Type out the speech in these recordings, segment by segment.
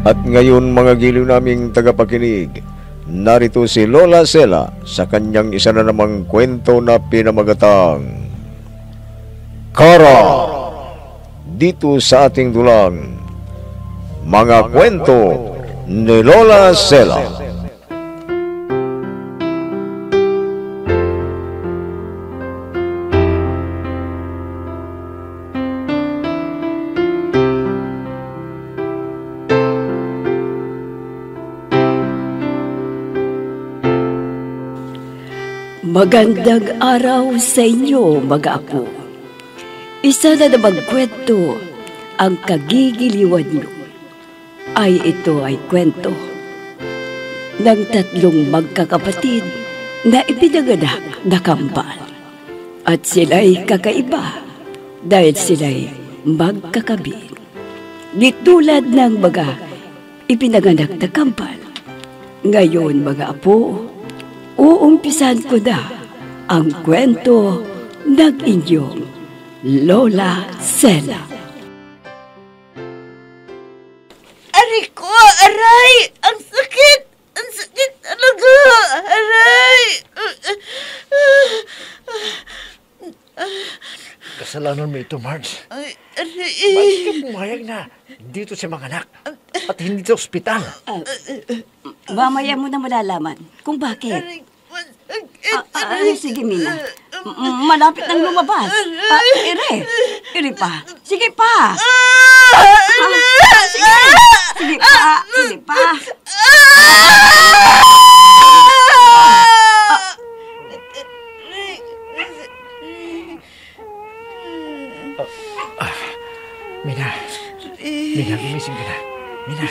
At ngayon mga giliw naming tagapakinig, narito si Lola Sela sa kanyang isa na namang kwento na pinamagatang Kara, dito sa ating dulang Mga Kwento ni Lola Sela. Magandang araw sa inyo, mga apo. Isa na namang kwento ang kagigiliwan nyo. Ito ay kwento ng tatlong magkakapatid na ipinanganak na kambal. At sila'y kakaiba dahil sila'y magkakabit. Di tulad ng mga ipinanganak na kambal. Ngayon, mga apo, uumpisan ko na ang kwento ng inyong Lola Sela. Aray ko! Aray! Ang sakit! Ang sakit talaga! Aray! Kasalanan mo ito, Marge. Ay, aray! Bakit ka pumayag na dito sa mga anak at hindi sa ospital? Mamaya mo na malalaman kung bakit. Aray! Sige, Mina. Malapit nang lumabas. Iri pa. Sige pa. Sige pa. Sige pa. Mina. Mina, gumising ka na. Mina.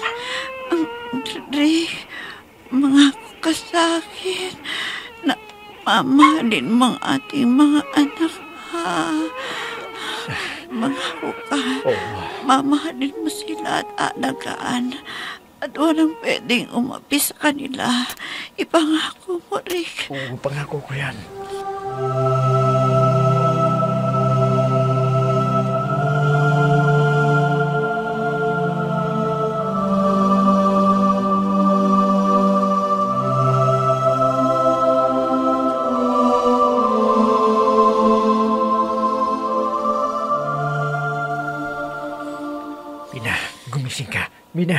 Rick, mga kasakit na mamahalin mga ating mga anak, ha? Mga ka, mamahalin mo sila at alagaan. At walang pwedeng umapi sa kanila. Ipangako mo, Rick. Oo, pangako ko yan. Gumising ka. Mina.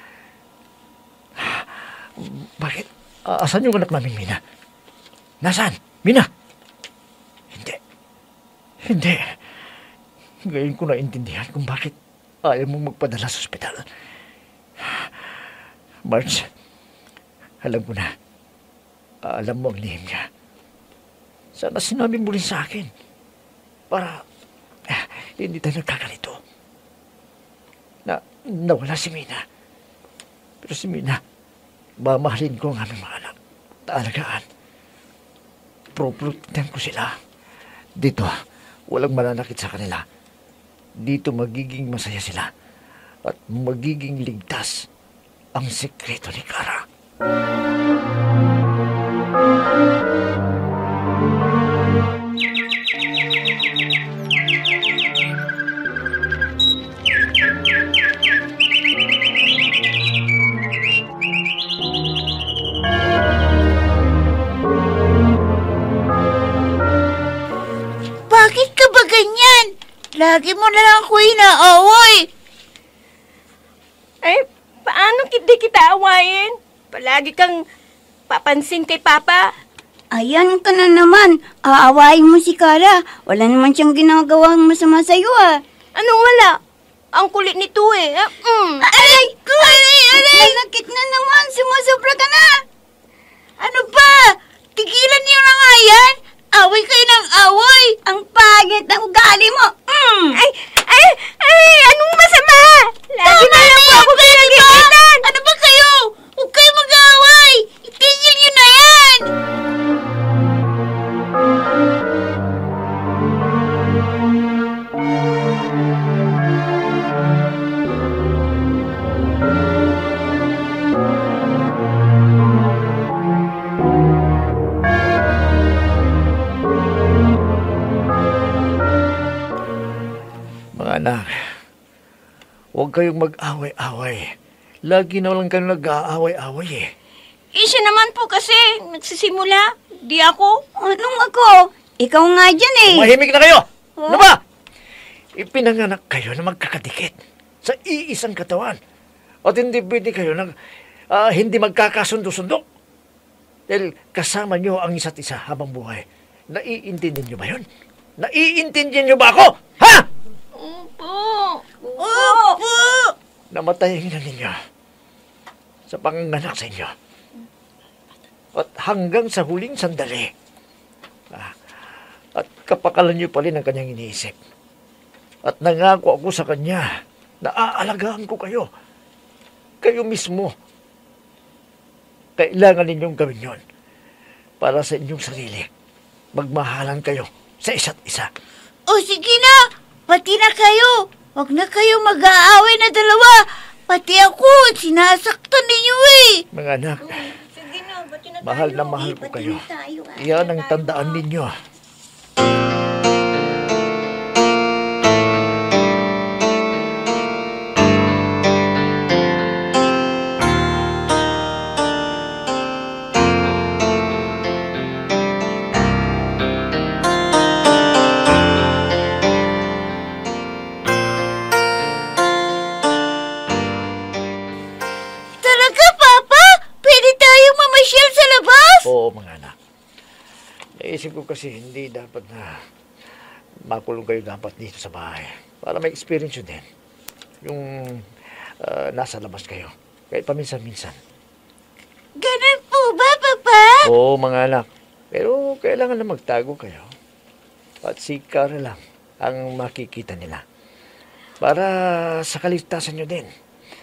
Bakit? Asan yung anak namin, Mina? Nasaan? Mina? Hindi. Hindi. Ngayon ko naintindihan kung bakit ayaw mong magpadala sa ospital. Marge, alam ko na. Alam mo ang lihim niya. Sana sinabi mo rin sa akin para hindi tayo nagkakalito. Nawala si Mina. Pero si Mina, mamahalin ko ang aming mga anak. Taalagaan. Proprotektahan ko sila. Dito, walang mananakit sa kanila. Dito magiging masaya sila. At magiging ligtas ang sekreto ni Kara. Bakit ka ba ganyan? Lagi mo na lang ako inaaway. Ay, paano di kita awayin? Palagi kang papansin kay Papa. Ayan ka na naman. Aawayin mo si Kara. Wala naman siyang ginagawang masama sa'yo, ah. Anong wala? Ang kulit nito eh. Aray ko! Aray! Nanakit na naman. Sumusobra ka na. Ano ba? Tigilan niyo na nga yan. Away kayo ng away. Ang pangit ng ugali mo. Ay, anong masama? Lagi na lang po ako pinag-iitan. Ano ba kayo? Huwag kayo mag-away. Itigil niyo na yan. Mga anak, huwag kayong mag-away-away. Lagi na lang kayo nag-aaway-away eh. Siya naman po kasi nagsisimula. Di ako. Anong ako? Ikaw nga dyan eh. Mahimik na kayo! Ano ba? Ipinanganak kayo na magkakadikit sa iisang katawan. At hindi pwede kayo hindi magkakasundo-sundo. Dahil kasama nyo ang isa't isa habang buhay. Naiintindihan nyo ba yun? Naiintindihan nyo ba ako? Ha? Opo. Opo! Namatayin na ninyo sa panganganak sa inyo. At hanggang sa huling sandali. At kapakalan nyo pa rin ang kanyang iniisip. At nangako ako sa kanya na aalagaan ko kayo. Kayo mismo. Kailangan ninyong gawin yon para sa inyong sarili. Magmahalan kayo sa isa't isa. O sige na, pati na kayo. Huwag na kayo mag-aaway na dalawa. Pati ako, sinasaktan ninyo eh. Mga anak, Sige na, bati na mahal na mahal ko kayo. Iyan ang tandaan ninyo. Talaga, Papa? Pwede tayong mamasyal sa labas? Oo, mga anak. Naisip ko kasi hindi dapat na makulong kayo dapat dito sa bahay. Para may experience yun din. Yung nasa labas kayo. Kahit paminsan-minsan. Ganun po ba, Papa? Oo, mga anak. Pero kailangan na magtago kayo. At si Cara lang ang makikita nila. Para sa kaligtasan nyo din.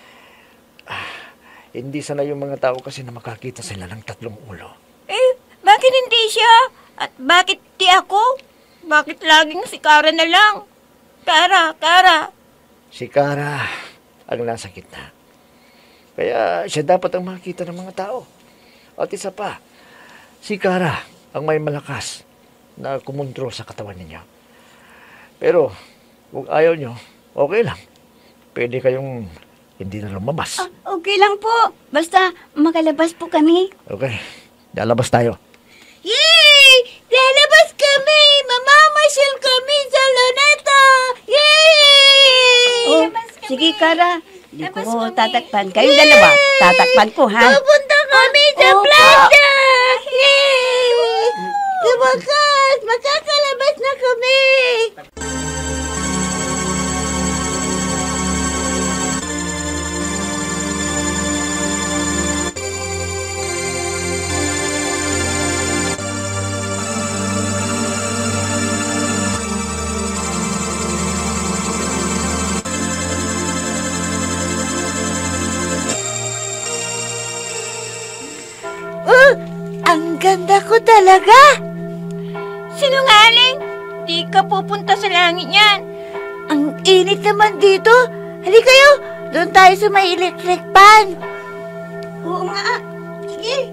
Hindi sana yung mga tao kasi na makakita sila ng tatlong ulo. Bakit hindi siya? At bakit di ako? Bakit laging si Cara na lang? Cara. Si Cara ang nasa gitna. Kaya siya dapat ang makikita ng mga tao. At isa pa, si Cara ang may malakas na kumontrol sa katawan ninyo. Pero kung ayaw nyo, okay lang. Pwede kayong hindi na lumabas. Okay lang po. Basta makalabas po kami. Okay, lalabas tayo. Yay! Lalabas kami! Mamamasyal kami sa Luneta! Yay! Oh, sige, Cara. Di ko tatakpan. Kayong dalawa, tatakpan ko, ha? Pupunta kami sa Opo. plaza! Yay! Sa wakas, makakalabas na kami! Ang ganda ko talaga! Sinungaling! Di ka pupunta sa langit niyan. Ang init naman dito. Halika kayo, doon tayo sa may electric fan. Oo nga. Sige.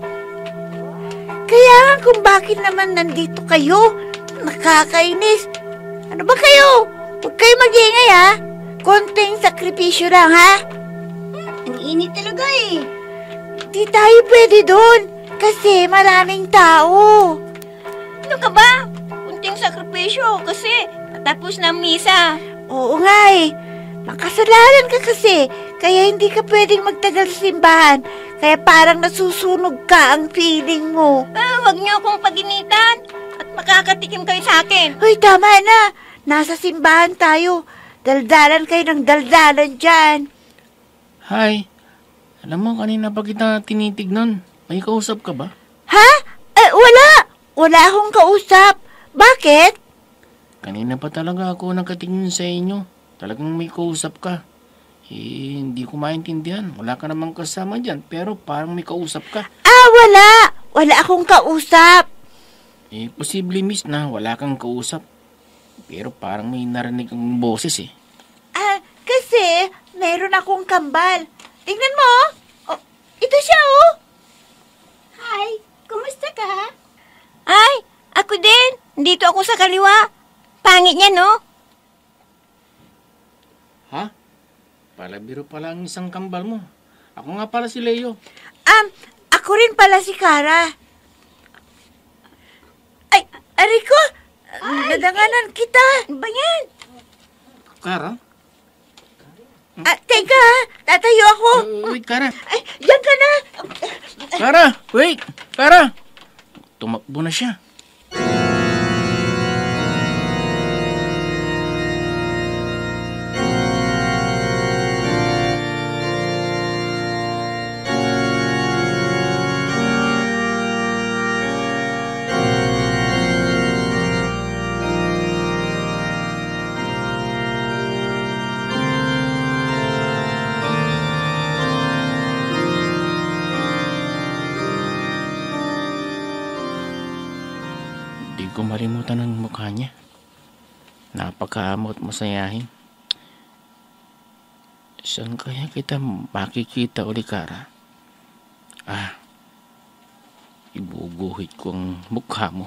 Kaya nga kung bakit naman nandito kayo. Nakakainis. Ano ba kayo? Huwag kayo mag-iingay ha. Konting sakripisyo lang ha. Ang init talaga eh. Di tayo pwede doon. Kasi maraming tao. Ano ka ba? Kunting sakripisyo kasi patapos ng misa. Oo nga eh. Makasalanan ka kasi. Kaya hindi ka pwedeng magtagal sa simbahan. Kaya parang nasusunog ka ang feeling mo. Huwag niyo akong paginitan at makakatikim kayo sa akin. Hoy, tama na. Nasa simbahan tayo. Daldalan kayo ng daldalan dyan. Hi. Alam mo, kanina pa kita tinitignan. May kausap ka ba? Ha? Wala. Wala akong kausap. Bakit? Kanina pa talaga ako nakatingin sa inyo. Talagang may kausap ka. Hindi ko maintindihan. Wala ka namang kasama dyan, pero parang may kausap ka. Wala. Wala akong kausap. Posible miss na wala kang kausap. Pero parang may narinig kang boses eh. Kasi meron akong kambal. Tingnan mo. Oh, ito siya oh. Hi, kumusta ka? Ay, ako din. Dito ako sa kaliwa. Pangit niya, no? Ha? Palabiro pala ang isang kambal mo. Ako nga pala si Leo. Ako rin pala si Kara. Ay, Ariko! Nadanganan kita. Ba yan? Kara? Teka, tatayo ako. Wait, Kara. Ay, diyan ka na. Kara, wait! Kara! Tumakbo na siya. Di ko malimutan ang mukha niya. Napakaamo at masayahin. Saan kaya kita makikita uli, Kara? Ibubuhit ko ang mukha mo.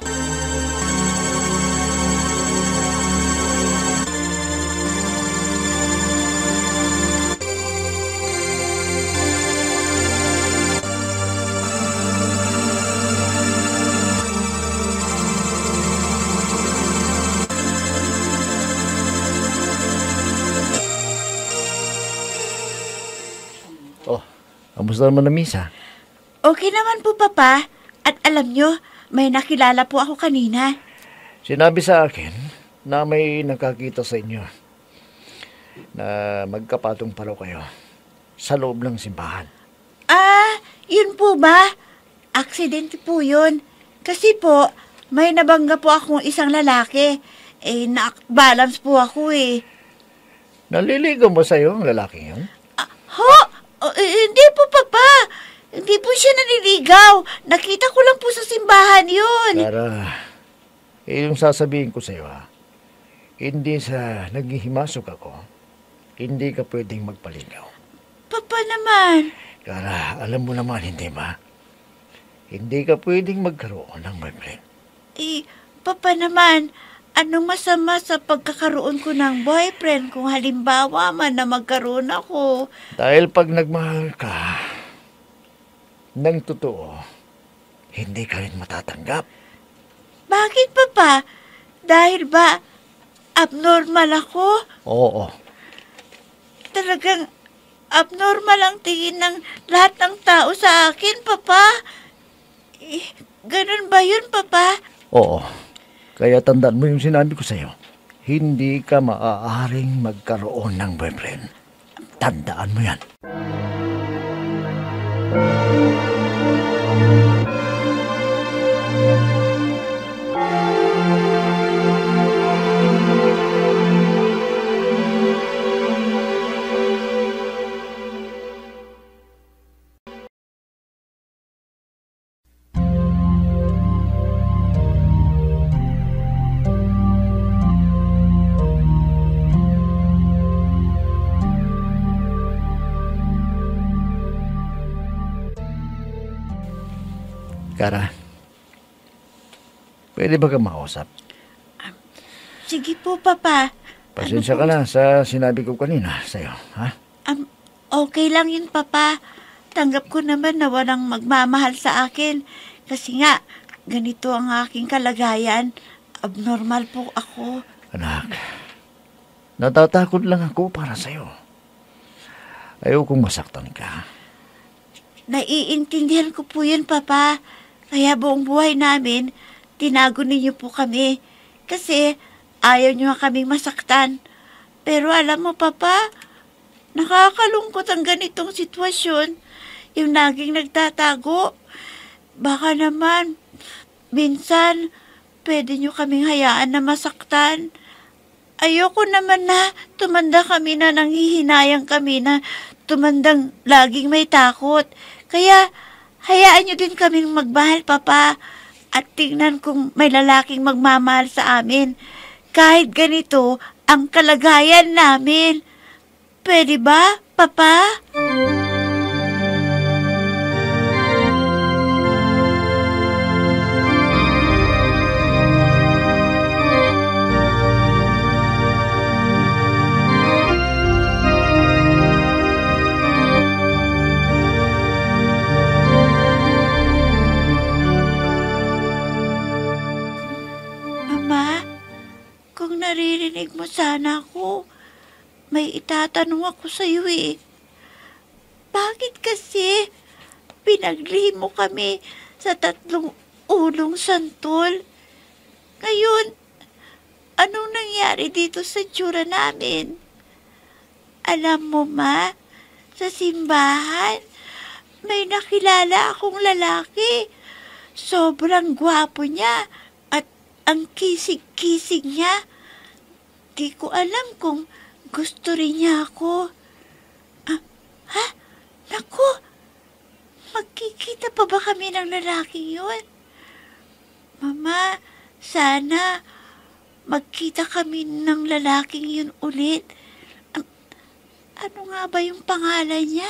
Kamusta naman na misa? Okay naman po, Papa. At alam nyo, may nakilala po ako kanina. Sinabi sa akin na may nakakita sa inyo na magkapatong pa raw kayo sa loob ng simbahan. Yun po ba? Aksidente po yun. Kasi po, may nabangga po akong isang lalaki. Na-balance po ako eh. Naliligaw mo sa'yo ang lalaking yun? Hindi po, Papa. Hindi po siya naniligaw. Nakita ko lang po sa simbahan yun. Kara, yung sasabihin ko sa'yo hindi sa naghihimasok ako, hindi ka pwedeng magpaligaw. Papa naman. Kara, alam mo naman, hindi ba? Hindi ka pwedeng magkaroon ng boyfriend. Papa naman, anong masama sa pagkakaroon ko ng boyfriend kung halimbawa man na magkaroon ako? Dahil pag nagmahal ka ng totoo, hindi ka rin matatanggap. Bakit, Papa? Dahil ba abnormal ako? Oo. Talagang abnormal ang tingin ng lahat ng tao sa akin, Papa. Ganun ba yun, Papa? Oo. Kaya tandaan mo yung sinabi ko sa'yo. Hindi ka maaaring magkaroon ng boyfriend. Tandaan mo yan. Kara, pwede ba ka makausap? Sige po, Papa. Pasensya ka na sa sinabi ko kanina sa'yo, ha? Okay lang yun, Papa. Tanggap ko naman na walang magmamahal sa akin. Kasi nga, ganito ang aking kalagayan. Abnormal po ako. Anak, natatakot lang ako para sa'yo. Ayaw kong masaktan ka. Naiintindihan ko po yun, Papa. Kaya buong buhay namin, tinago ninyo po kami. Kasi ayaw nyo kaming masaktan. Pero alam mo, Papa, nakakalungkot ang ganitong sitwasyon. Yung laging nagtatago. Baka naman, minsan, pwede nyo kaming hayaan na masaktan. Ayoko naman na tumanda kami na nanghihinayang kami na tumandang laging may takot. Kaya, hayaan nyo din kaming magmahal, Papa. At tingnan kung may lalaking magmamahal sa amin. Kahit ganito ang kalagayan namin. Pwede ba, Papa? naririnig mo sana ako, may itatanong ako sa iyo eh. Bakit kasi pinaglihim mo kami sa 3 ulong santol? Ngayon, anong nangyari dito sa tsura namin? Alam mo, Ma, sa simbahan, may nakilala akong lalaki. Sobrang gwapo niya at ang kisig-kisig niya. Di ko alam kung gusto rin niya ako. Ha? Naku, magkikita pa ba kami ng lalaking yun? Mama, sana magkita kami ng lalaking yun ulit. Ano nga ba yung pangalan niya?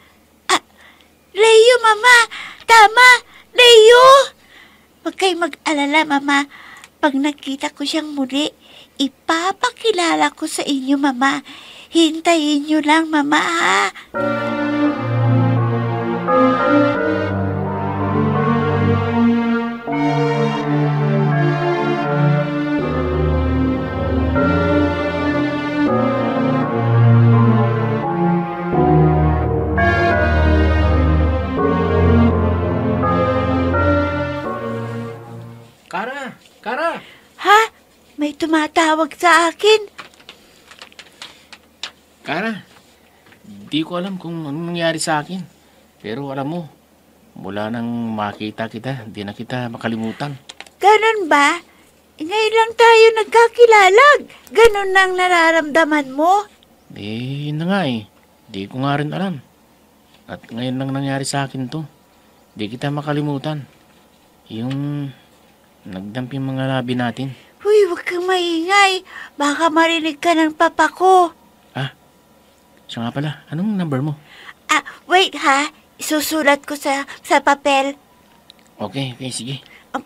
Leo, Mama! Tama! Leo! Huwag kayong mag-alala, Mama. Pag nakita ko siyang muli, ipapakilala ko sa inyo, Mama. Hintayin niyo lang, Mama, ha? Kara! Ha? May tumatawag sa akin. Kara, di ko alam kung anong nangyari sa akin. Pero alam mo, mula nang makita kita, di na kita makalimutan. Ganon ba? Ngayon lang tayo nagkakilala. Ganon ang nararamdaman mo? Yun na nga eh. Di ko nga rin alam. At ngayon lang nangyari sa akin to. Di kita makalimutan. Yung nagdampi mga labi natin. Huy, huwag kang maingay. Baka marinig ka ng papa ko. Siya nga pala, anong number mo? Wait ha. Isusulat ko sa papel. Okay, sige.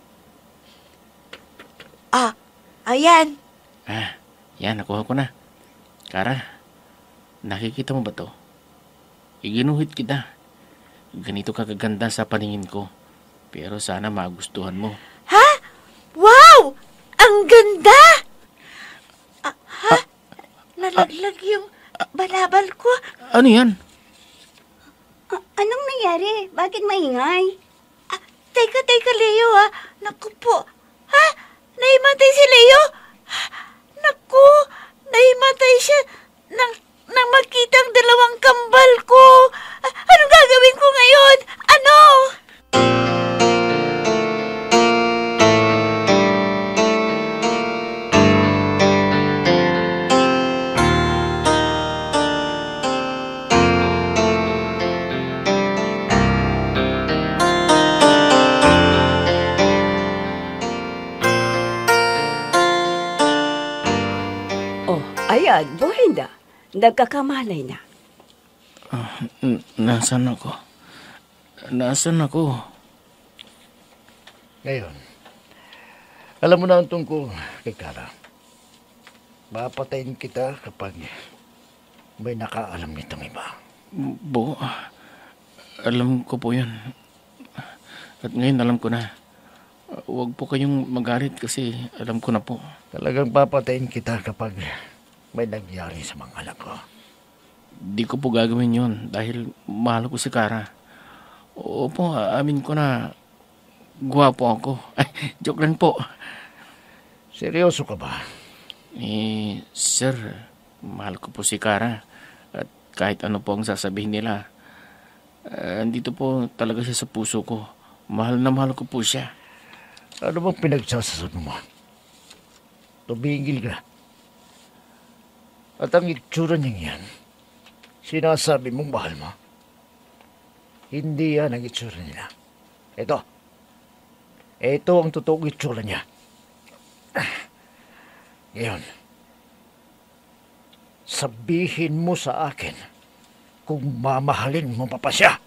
Ayan. Yan, nakuha ko na. Kara, nakikita mo ba to? Iginuhit kita. Ganito kagaganda sa paningin ko. Pero sana magustuhan mo. Ha? Wow! Ang ganda! Nalaglag yung balabal ko. Ano yan? Anong nangyari? Bakit maingay? Teka, Leo ha. Naku po. Ha? Naimatay si Leo? Naku, naimatay siya nang makitang 2 kambal ko. Anong gagawin ko ngayon? Ano? Ayan, buhay na. Nagkakamalay na. Nasaan ako? Ngayon, alam mo na ang tungkol kay Kara. Papatayin kita kapag may nakaalam nitong iba. Bo, alam ko po yun. At ngayon alam ko na. Huwag po kayong magalit kasi alam ko na po. Talagang papatayin kita kapag may nangyari sa mga anak ko. Di ko po gagawin yun dahil mahal ko si Kara. Opo, amin ko na gwapo ako. Ay, joke lang po. Seryoso ka ba? Sir, mahal ko po si Kara. At kahit ano po ang sasabihin nila, andito po talaga siya sa puso ko. Mahal na mahal ko po siya. Ano bang pinagsasasabi mo? Tumigil ka. At ang itsura niya yan, sinasabi mong mahal mo. Hindi yan ang itsura niya. Ito ang totoong itsura niya. Ngayon, sabihin mo sa akin kung mamahalin mo pa siya.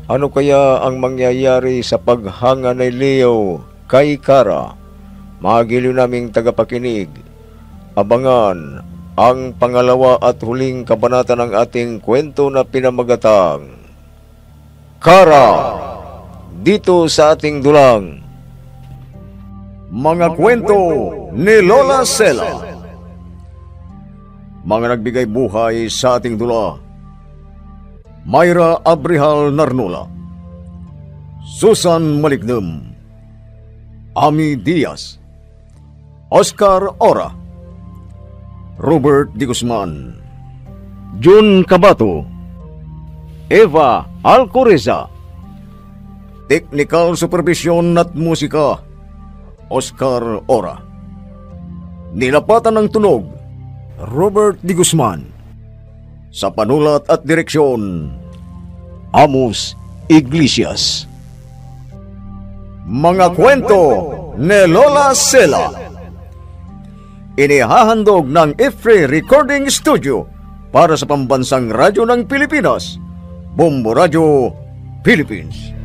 Ano kaya ang mangyayari sa paghanga ni Leo kay Kara? Mga giliw naming tagapakinig, abangan ang pangalawa at huling kabanata ng ating kwento na pinamagatang Kara, dito sa ating dulang. Mga kwento ni Lola Sela. Mga nagbigay buhay sa ating dula: Myra Abrihal Narnola, Susan Malignem, Ami Diaz, Oscar Ora, Robert Di Guzman, Jun Cabato, Eva Alcoreza. Technical Supervision at Musika, Oscar Ora. Nilapatan ng tunog, Robert Di Guzman. Sa panulat at direksyon, Amos Iglesias. Mga kwento ni Lola Sela. Inihahandog ng IFRE Recording Studio para sa pambansang radyo ng Pilipinas, Bombo Radio, Philippines.